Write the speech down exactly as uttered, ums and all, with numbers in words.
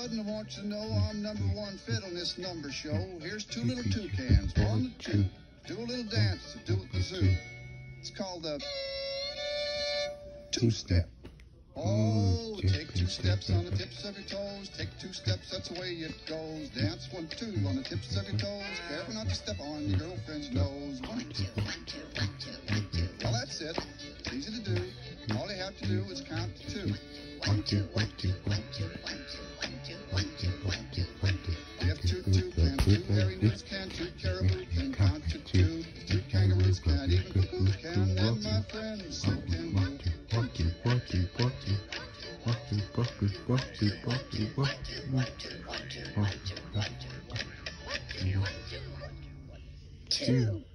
bud, and I want you to know I'm number one fiddle in this number show. Here's two little toucans, one, two. Do a little dance to do at the zoo. It's called the two-step. Oh, take two steps on the tips of your toes. Take two steps, that's the way it goes. Dance one, two on the tips of your toes. Careful not to step on your girlfriend's nose. One, two, one, two, one, two, one, two. Well, that's it. It's easy to do. All you have to do is count to two. One, two, one, two, one, two, one, two, one, two, one, two, one, two, one, two. We have two toucans, two hairy newts can, two caribou can count to two. Two kangaroos can't even cuckoo can, and my friends so can you. One, two, one, two, one, two. One, two, one, two, one, two, one, two, one, two, one, two, one, two, one, two, one, two, one, two, one, two, one, two.